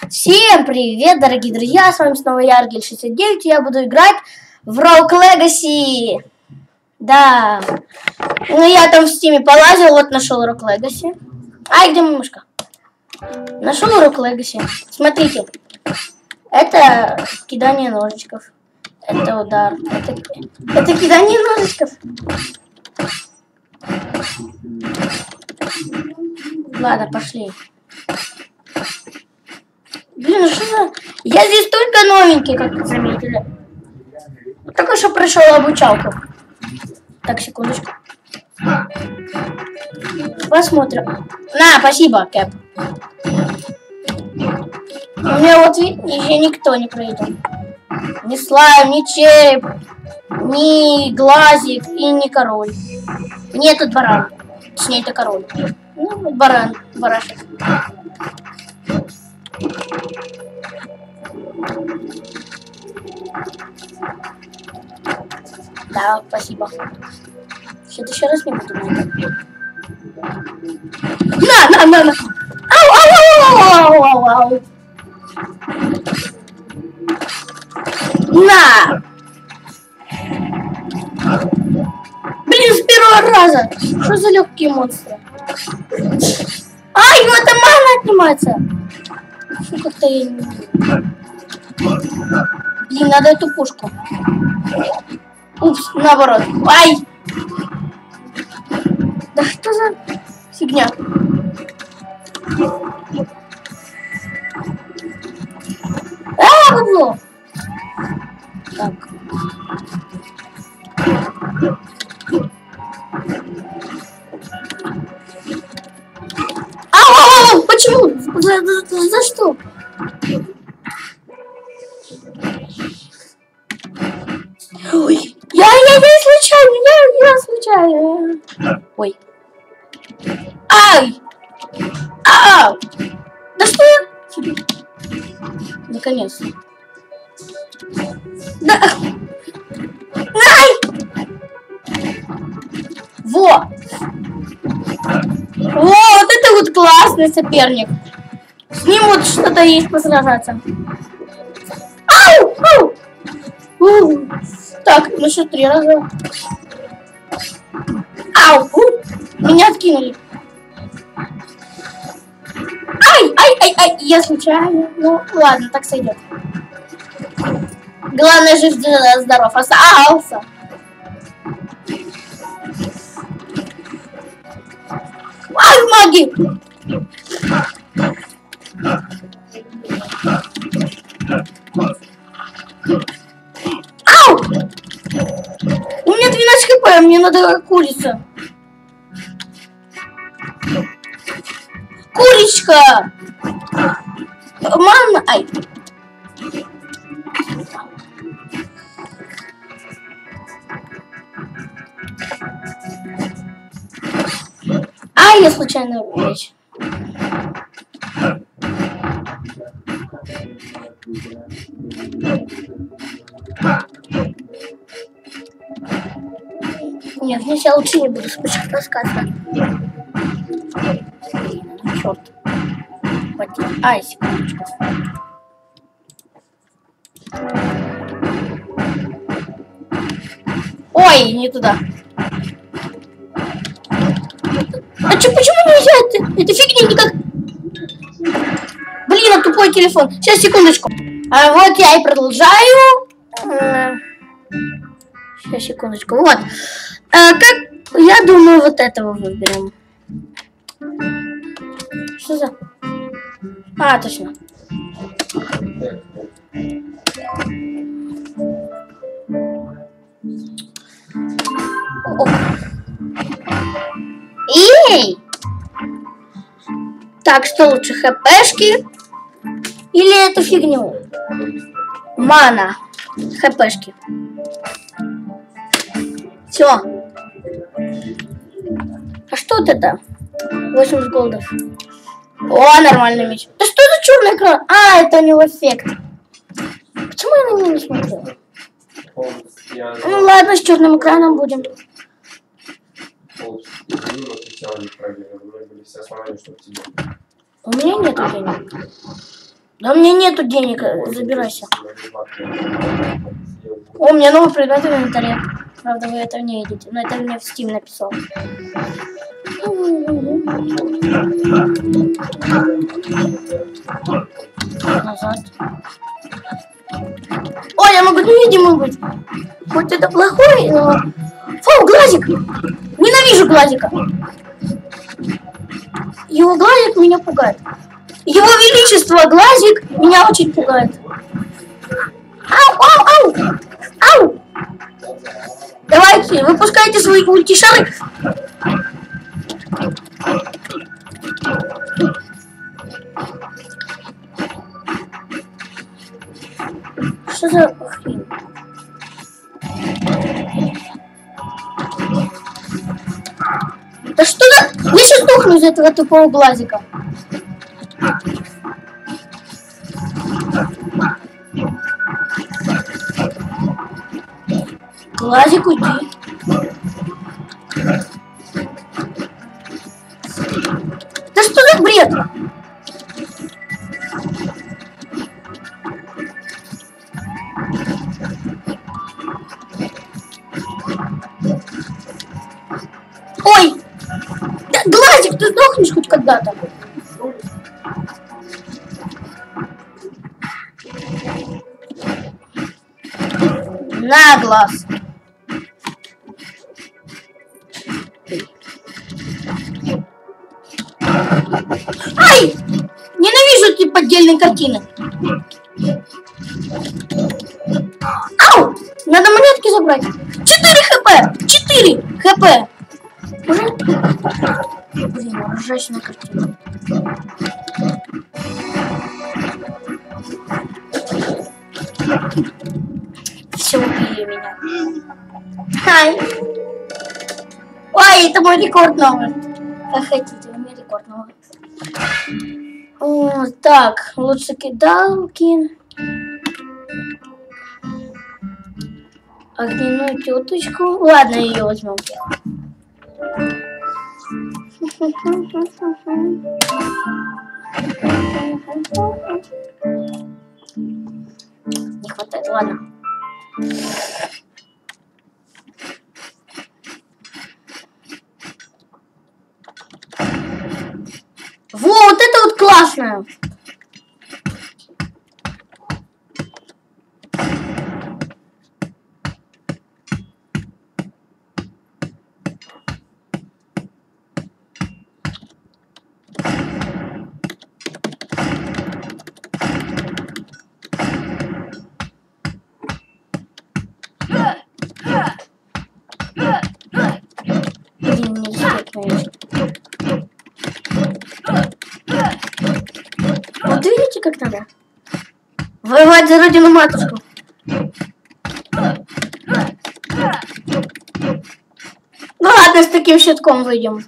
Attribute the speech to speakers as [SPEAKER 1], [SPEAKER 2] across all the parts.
[SPEAKER 1] Всем привет, дорогие друзья, с вами снова я, Аргель69, и я буду играть в Rogue Legacy. Да, ну я там в Steam полазил, вот нашел Rogue Legacy. Ай, где мышка? Нашел Rogue Legacy. Смотрите, это кидание ножичков, это удар, это кидание ножичков. Ладно, пошли. Блин, что за... Я здесь только новенький, как вы заметили. Только что прошел обучалку. Так, секундочку. Посмотрим. На, спасибо, Кэп. У меня вот еще никто не пройдет. Ни слайм, ни череп, ни глазик и ни король. Нет, тут баран. Точнее, это король. Ну, баран, барашек. Да, спасибо. Что-то еще раз не буду. На! Ау! На! Блин, с первого раза! Что за легкие монстры? Ай, ну это мана отнимается! Что как-то я не... Блин, надо эту пушку. Упс, наоборот. Ай! Да что за фигня? Бабло! Так. Ау! Почему? За что? Ой, я случайно. Ой. Ай! Ау! Да что я? Наконец. Да. Ай! Во! Вот это вот классный соперник. С ним вот что-то есть посражаться. Ау! Так, ну что, 3 раза. Ау! Меня откинули. Ай! Я случайно. Ну, ладно, так сойдет. Главное, жив-здоров остался. Ай, маги! Ау! У меня 12 хп, мне надо курица. Курочка! Мама! Ай! Ай, я случайно вещь. Нет, я лучше не буду спешить рассказывать. Черт. Ай, секундочку. Ой, не туда. А чё, почему нельзя? Это фигня никак. Блин, а тупой телефон. Сейчас, секундочку. А вот я и продолжаю. Сейчас, секундочку. Вот. Как я думаю, вот этого выберем. Что за? А, точно. О. Эй! Так, что лучше, хпшки или эту фигню? Мана. Хпшки. Все. А что вот это? 80 голдов. О, нормальный меч. Да что за черный экран? А, это у него эффект. Почему я на него не смотрела? Ну ладно, с черным экраном будем. У меня нет времени. Да у меня нету денег, забирайся. О, у меня новый предмет в инвентаре. Правда, вы этого не видите, но это мне в Steam написал. Назад. Ой, я могу невидимым быть. Хоть это плохой, но... Фу, глазик! Ненавижу глазика. Его глазик меня пугает. Его величество глазик меня очень пугает. Ау, ау, ау! Ау! Давайте, выпускайте свои ультишары. Что за хрень? Да что за... Я сейчас сдохну из этого тупого глазика. Глазик, уйди. Да что за бред? Ой! Да, глазик, ты сдохнешь хоть когда-то. На глаз. Ай! Ненавижу эти поддельные картины. Ау! Надо монетки забрать. 4 хп! 4 хп! Блин, ужасная картина. Все, убили меня. Ай! Ой, это мой рекорд новый. Как хотите, у меня рекорд новый. О, так, лучше кидалки. Огненную теточку. Ладно, ее возьмем. Не хватает, ладно. Вот это вот классно. Блин, нельзя, конечно. Вот видите, как надо? Воевать за родину матушку. Ну ладно, с таким щитком выйдем.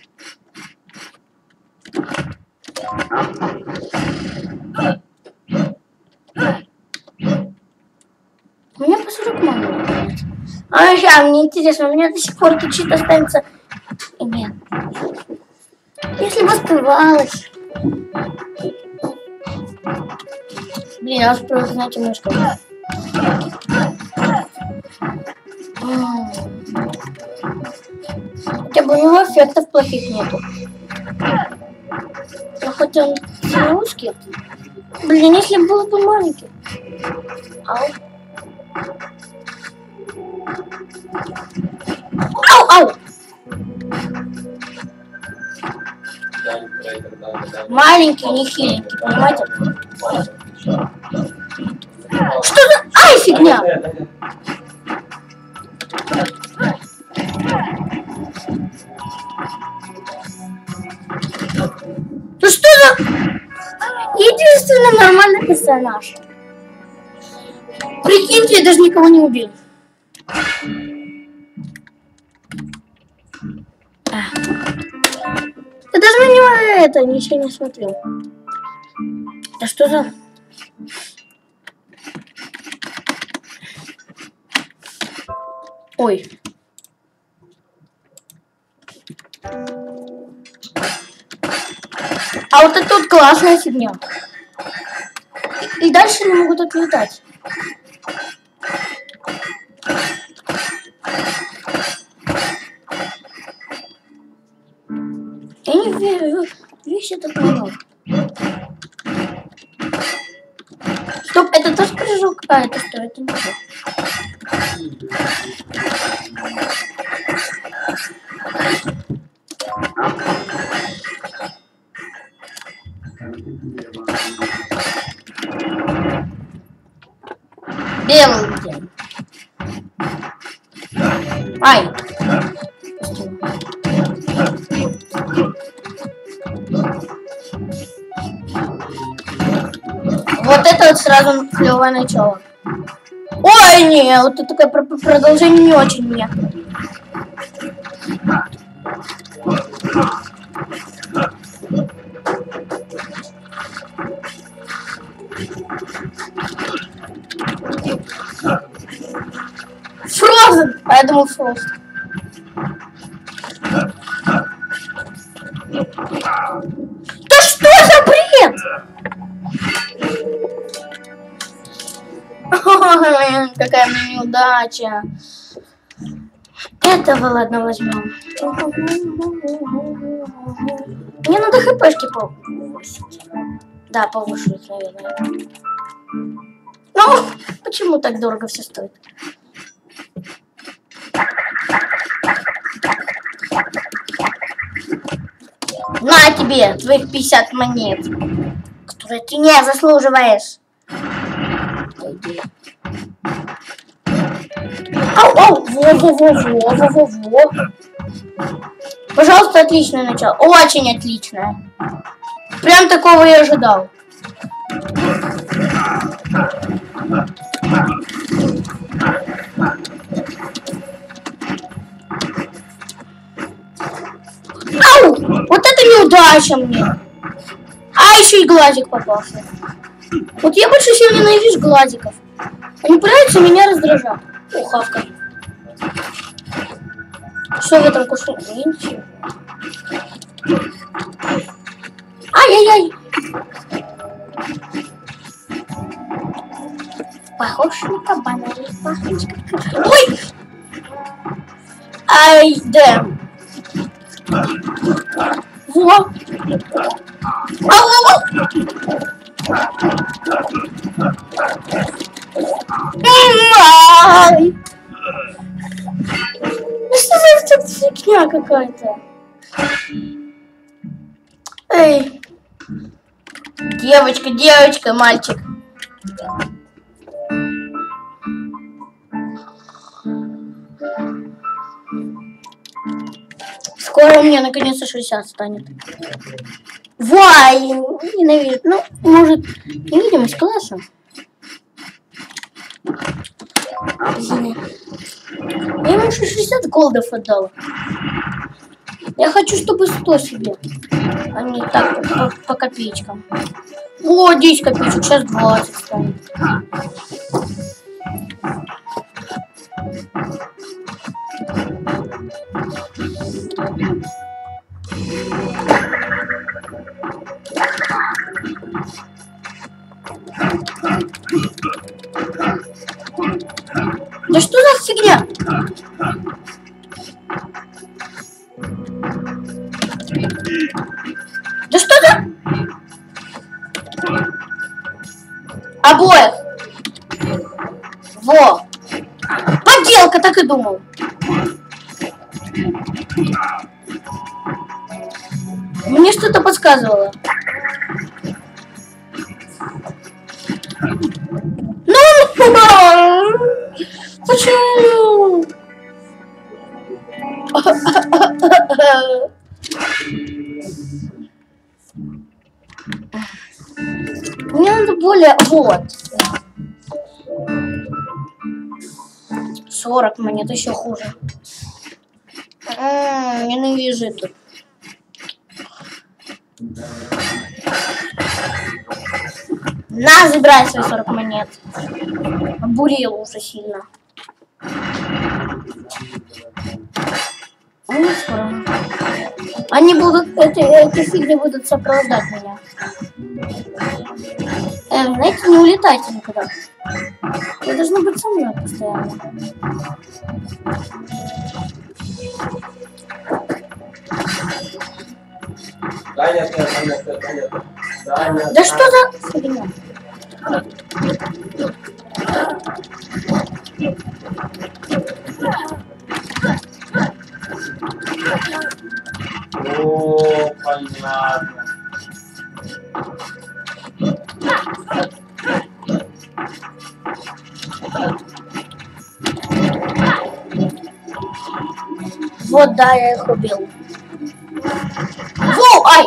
[SPEAKER 1] У меня по 40 мало. А сейчас, мне интересно, у меня до сих пор тут щит останется. Нет. Если бы оставалось. Блин, я уж просто, знаете, немножко. Хотя бы у него эффектов плохих нету. Но хоть он не узкий. Блин, если был бы маленький. Ау. Ау, ау. Маленький, не хиленький, понимаете? Что за... Ай, фигня! Ну что за... Единственный нормальный персонаж. Прикиньте, я даже никого не убил. Я даже на него это ничего не смотрел. Да что за... Ой. А вот это вот классная фигня. И дальше не могут отлетать. Я не верю, весь этот народ. Стоп, это тоже прыжок? А, это что? Это не то. Белый день. Ай. Вот это вот сразу клевое начало. Ой, не, вот это такое продолжение не очень мне. Фрозен! А я думал Фрост. Да что за бред? Ой, какая мне неудача. Этого ладно возьмем. Мне надо хпшки повысить. Да, повышать, наверное. Ну, почему так дорого все стоит? На тебе твоих 50 монет, которые ты не заслуживаешь. Ау, во. Пожалуйста, отличное начало. Очень отличное. Прям такого я ожидал. Ау! Вот это неудача мне. А еще и глазик попался. Вот я больше всего ненавижу глазиков. Они пытаются меня раздражать. О, хавка. Что в этом кушу? Ничего. Ай-яй-яй. Похож на кабана. Ой! Ай, да. Во. Ау-ау-ау. Ай. Ну что за фигня какая-то? Эй. Девочка, мальчик. Скоро у меня наконец-то 60 станет. Вай, ненавижу. Ну, может, невидимость класса. Извини. Я ему 60 голдов отдал. Я хочу, чтобы 100 себе. А не так, по копеечкам. О, 10 копеечек, сейчас 20 станет. Да что за фигня? Да что за... Обоих. Во. Подделка, так и думал. Мне что-то подсказывало. Ну, почему? Мне надо более... Вот. 40 монет, еще хуже. Ненавижу это. На, забирай свои 40 монет. Обурел уже сильно. Они будут, эти фигни будут сопровождать меня. Знаете, не улетайте никуда. Вы должны быть со мной постоянно.
[SPEAKER 2] Да нет, нет, нет, нет, нет. Да, нет,
[SPEAKER 1] Да что за фигня?
[SPEAKER 2] О, понятно.
[SPEAKER 1] Вот, да, я их убил. Воу, ай!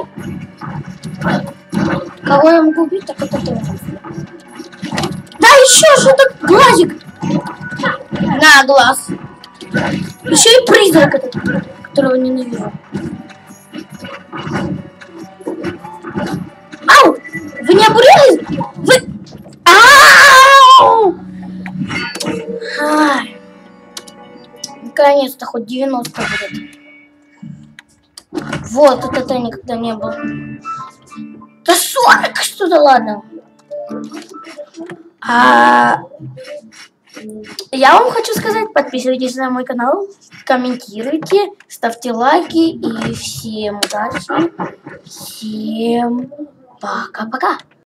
[SPEAKER 1] Кого я могу убить, так это ты. Да, еще что-то глазик. На, глаз. Еще и призрак этот, которого ненавижу. Ау! Вы не обурелись? Вы... Ау! Ай. Наконец-то хоть 90 будет. Вот, это никогда не было. Да 40 что-то, ладно. Я вам хочу сказать, подписывайтесь на мой канал, комментируйте, ставьте лайки и всем удачи. Всем пока-пока.